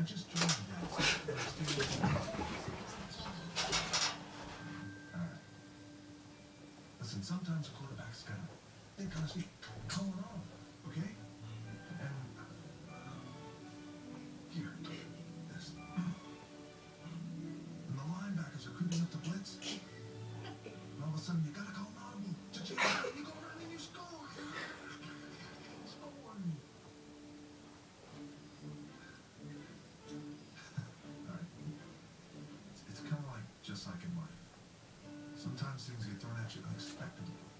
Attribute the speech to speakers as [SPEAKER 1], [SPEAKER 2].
[SPEAKER 1] just joined you guys. Alright. Listen, sometimes a quarterback's gotta think on his feet, calling off, okay? And here, this. And the linebackers are creeping up the blitz. And all of a sudden, you gotta call an audible. You go running and you score. Score. Alright. It's kind of like, just like in life. Sometimes things get thrown at you unexpectedly.